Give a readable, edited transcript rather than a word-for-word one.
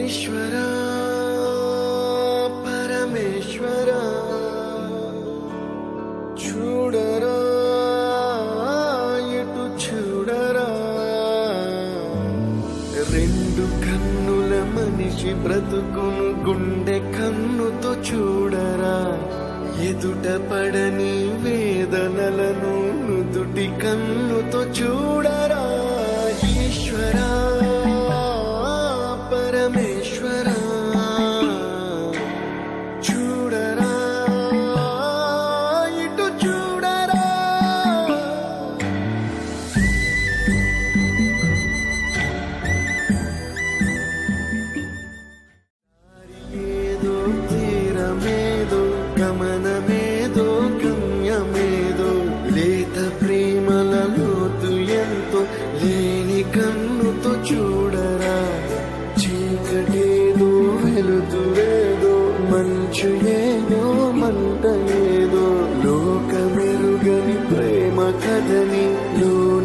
ఈశ్వరా పరమేశ్వరా చూడరా ఎటు చూడరా రెండు కన్నుల మనిషి బ్రతుకును గుండె కన్నుతో చూడరా ఎదుట పడని వేదనలను నుదుటి కన్నుతో చూడరా ఈశ్వరా పరమేశ్వరా చూడరా ఇటు చూడరా ఏదో తీరమేదో గమనమేదో గమ్యమేదో లేత ప్రేమల లోతు ఎంతో లేని కన్నుతో చూడరా చీకటేదో వెలుతురేదో మంచు ఏదో మంట ఏదో లోకమెరుగని ప్రేమ కథని